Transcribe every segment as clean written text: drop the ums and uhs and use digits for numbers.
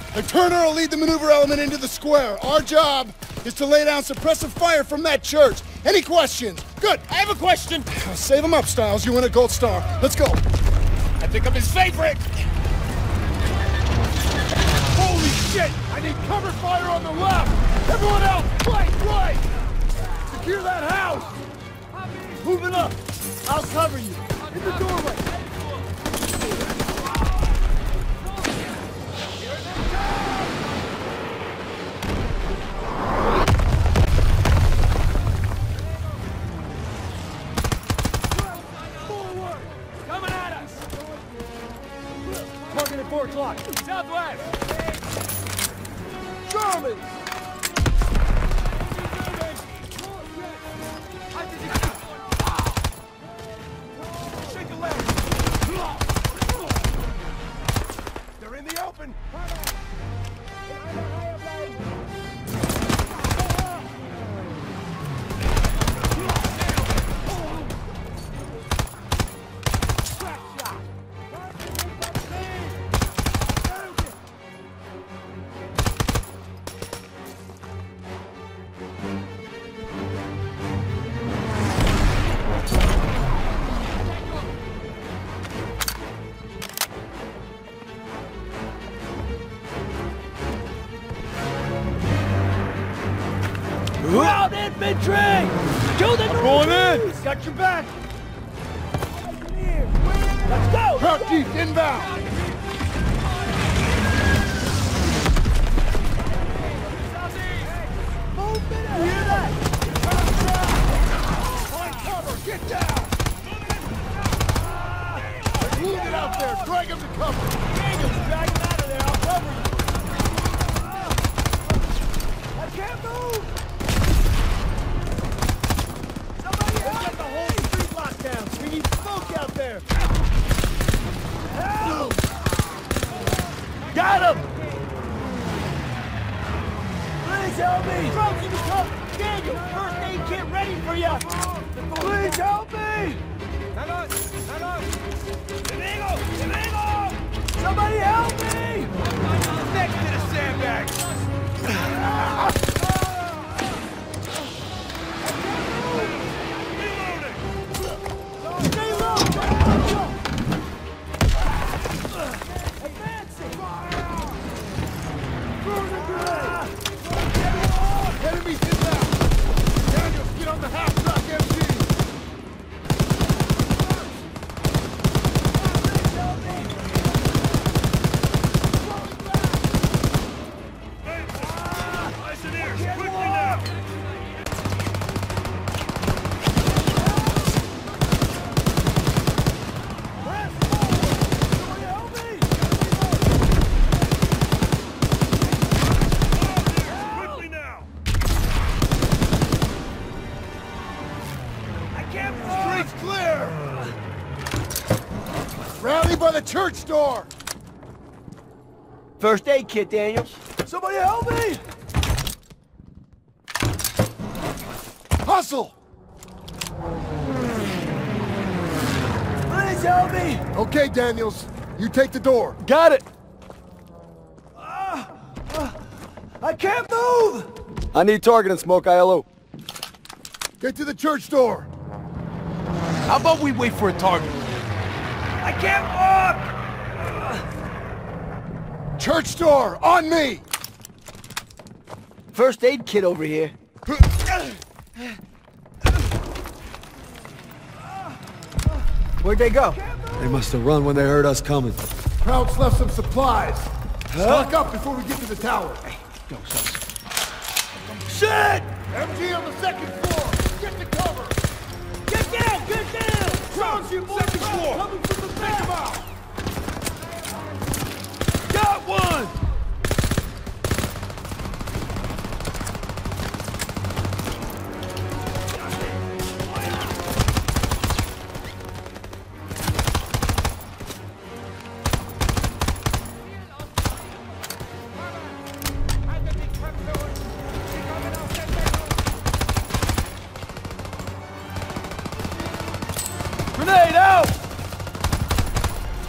The Turner will lead the maneuver element into the square. Our job is to lay down suppressive fire from that church. Any questions? Good. I have a question. Save them up, Styles. You win a gold star. Let's go. I think I'm his favorite. Holy shit! I need cover fire on the left. Everyone else, right. Secure that house. Moving up. I'll cover you. In the doorway. Coming at us. Target at 4 o'clock. Southwest. Germans! Shake a leg. They're in the open. Ground infantry! To the Going in! Got your back. Let's go! Crouch deep, inbound! Movement ahead! Hear that? Find cover, get down! They're wounded out there, drag them to cover! Daniels, drag him out of there. I'll cover you. I can't move! Somebody help! Get the whole street locked down. We need smoke out there. Help! Got him! Please help me! Drugs in the cover. Daniel, first aid kit ready for you. Please help me! Hang on. Amigo! Somebody help me! Next to the sandbag. Stay low! Advancing! Enemies inbound! Daniels, get on the half-track MG! Street's clear! Rally by the church door! First aid kit, Daniels. Somebody help me! Hustle! Please help me! Okay, Daniels, you take the door. Got it! I can't move! I need target and smoke ILO. Get to the church door. How about we wait for a target? I can't walk! Church door, on me! First aid kit over here. Where'd they go? They must have run when they heard us coming. Krauts left some supplies. Stock up before we get to the tower. Shit! MG on the second floor. Get to cover. Get down! Get down! Krauts, you second floor. Coming from the back. Got one! Grenade out!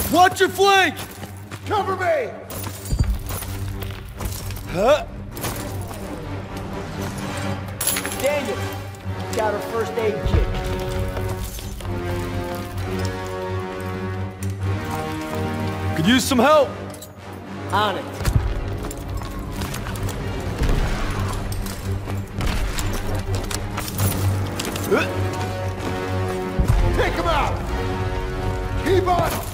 Watch your flank! Cover me! Huh? Daniel, got her first aid kit. Could use some help. On it. Take him out! Keep on him!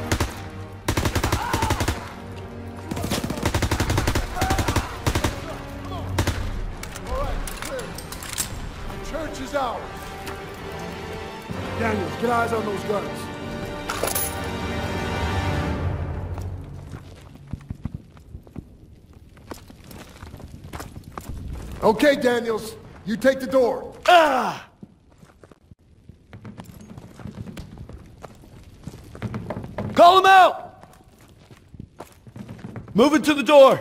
All right, clear. Church is ours. Daniels, get eyes on those guns. Okay, Daniels, you take the door. Ah! Call him out! Moving to the door.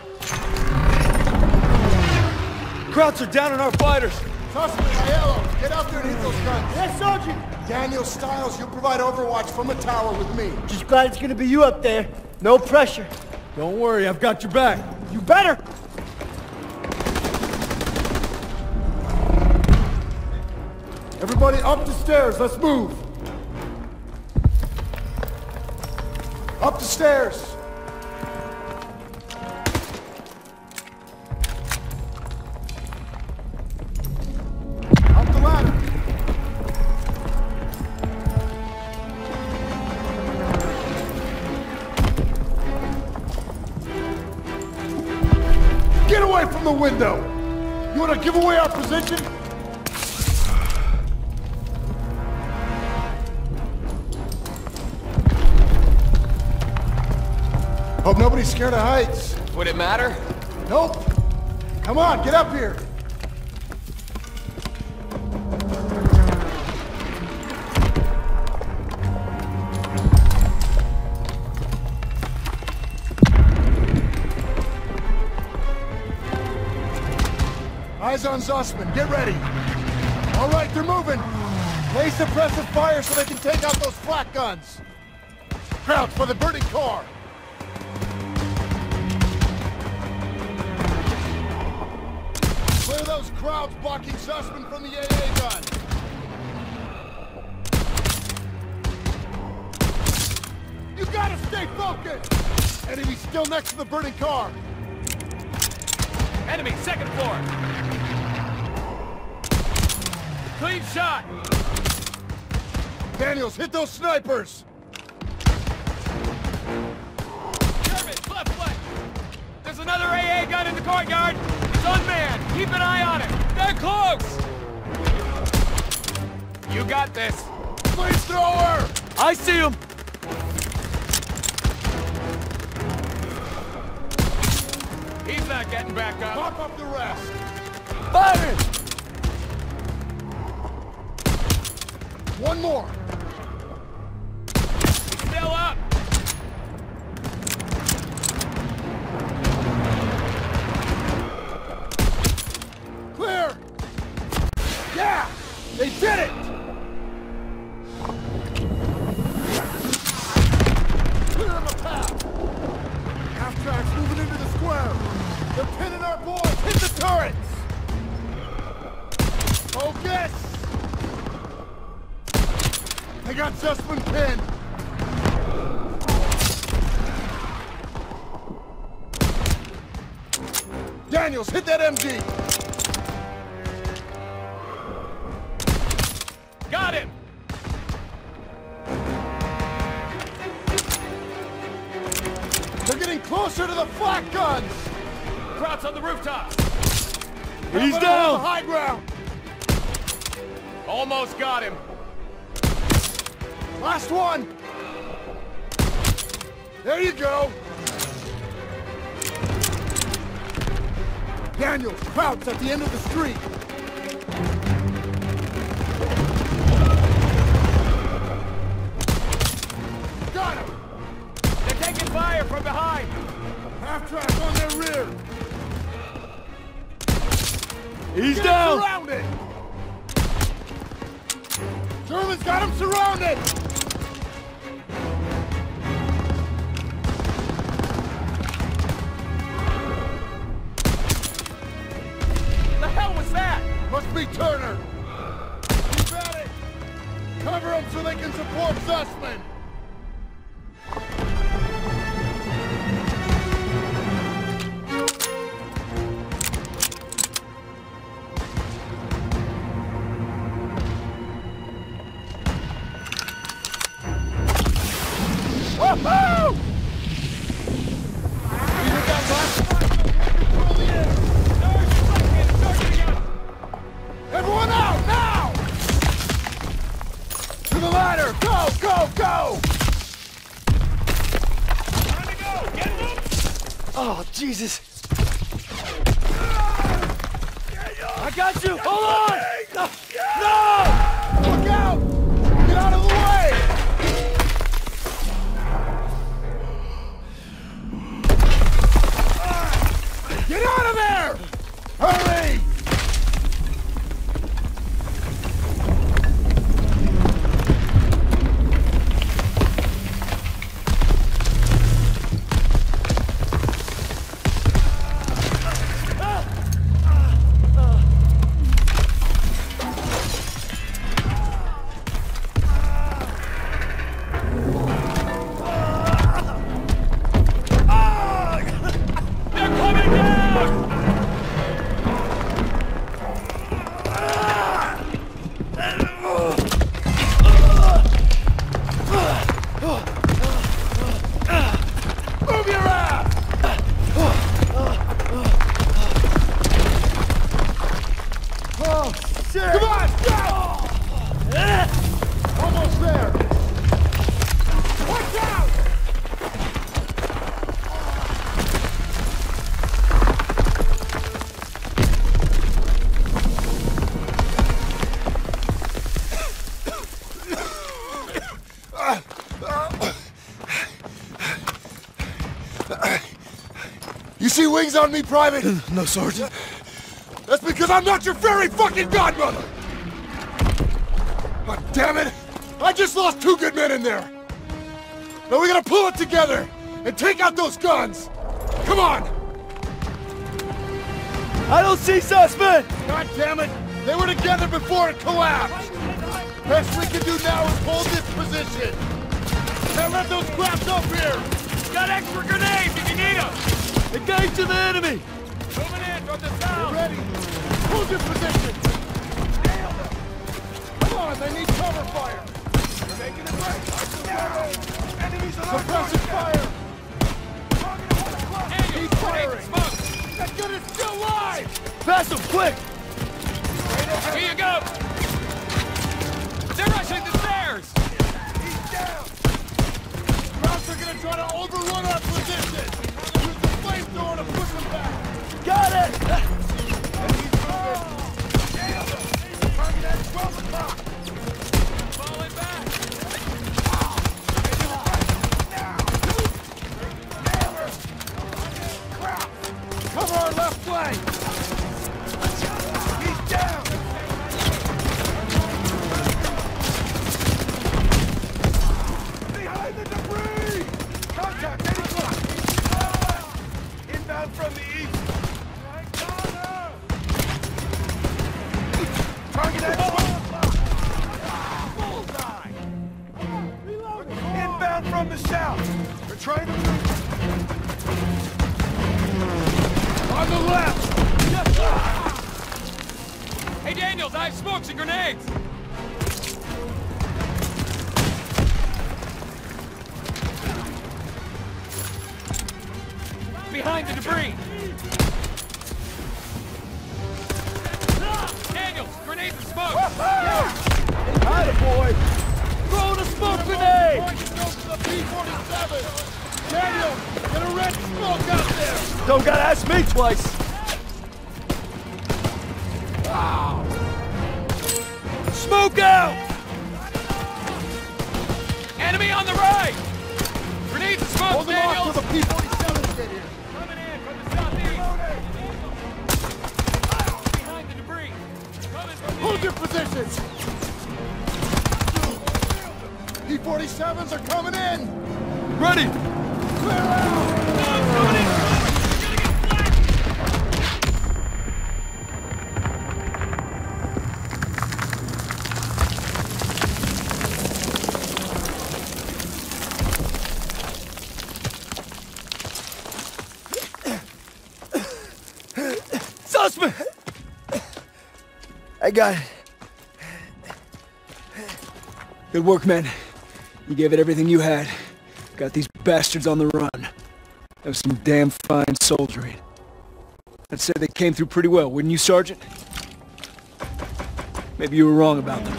Krauts are down on our fighters. Trust me, Aiello, get out there and hit those guns. Yes, Sergeant! Daniel Stiles, you provide overwatch from a tower with me. Just glad it's gonna be you up there. No pressure. Don't worry, I've got your back. You better! Everybody up the stairs, let's move. Up the stairs. Up the ladder. Get away from the window! You want to give away our position? Hope nobody's scared of heights. Would it matter? Nope. Come on, get up here. Eyes on Zussman, get ready. All right, they're moving. Lay suppressive fire so they can take out those flak guns. Crouch for the burning car. Clear those crowds blocking Zussman from the AA gun. You gotta stay focused! Enemy still next to the burning car. Enemy, second floor. Clean shot. Daniels, hit those snipers! German, left flank. There's another AA gun in the courtyard. It's unmanned. Keep an eye on it. They're close. You got this. Flamethrower! I see him! He's not getting back up. Pop up the rest! Fire! One more! He's still up. Clear! Yeah! They did it! Clear them a path! Half-tracks moving into the square! They're pinning our boys! Hit the turrets! Focus! They got Zussman pinned! Daniels, hit that MG! Got him. They're getting closer to the flak guns! Krauts on the rooftop. He's Hold down! the high ground! Almost got him. Last one! There you go! Daniels, Krauts at the end of the street! Got him! They're taking fire from behind. Half-track on their rear! He's Get down! surrounded! Germans got him surrounded! Turner! Keep at it! Cover them so they can support Sussman! Woohoo! Everyone out, now! To the ladder! Go, go, go! Time to go! Get him! Oh, Jesus. I got you! Hold on! No! Look out! Get out of the way! Get out of there! Hurry! Move your ass! Oh, shit! Come on, go! Almost there! Watch out! You see wings on me, Private? No, Sergeant. That's because I'm not your fairy fucking godmother! God damn it! I just lost 2 good men in there! Now we gotta pull it together and take out those guns! Come on! I don't see Sussman! God damn it! They were together before it collapsed! Best we can do now is hold this position! Can't let those crabs up here! Got extra grenades if you need them! Engage to the enemy! Moving in from the Get south! ready! Hold your position! Nailed them! Come on, they need cover fire! You're making it right! Enemies on suppressive fire! Keep firing! Smoke! That gun is still alive! Pass him, quick! Here you go! They're rushing the stairs! He's down! Krauts are gonna try to overrun our position! Use the flamethrower to push them back! Got it! Enemies moving! Nailed them! Target at 12 o'clock! Falling back! Cover our left flank! He's down! Behind the debris! Contact, 8 o'clock! Inbound from the east! Target at 12 o'clock! Bullseye! Inbound from the south! They're trying to move! On the left! Hey, Daniels, I have smokes and grenades! Behind the debris! Daniels, grenades and smoke! Atta boy! Throw the smoke grenade! Point to the P-47! Daniel, get a red smoke out there! Don't gotta ask me twice! Smoke out! Enemy on the right! Grenades and smoke, Hold them off Daniels! till the P-47s get here! Coming in from the southeast! Behind the debris! Coming from the Hold east. your positions! P-47s are coming in! Ready! Clear out! Coming in! You're gonna get flanked! I got it. Good work, men. You gave it everything you had. Got these bastards on the run. That was some damn fine soldiering. I'd say they came through pretty well, wouldn't you, Sergeant? Maybe you were wrong about them.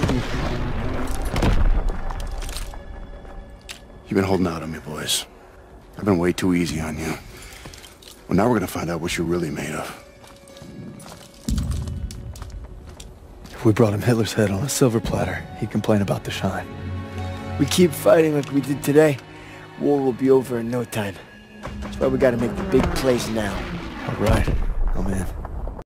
You've been holding out on me, boys. I've been way too easy on you. Well, now we're gonna find out what you're really made of. If we brought him Hitler's head on a silver platter, he'd complain about the shine. We keep fighting like we did today, war will be over in no time. That's why we gotta make the big plays now. All right, I'm in.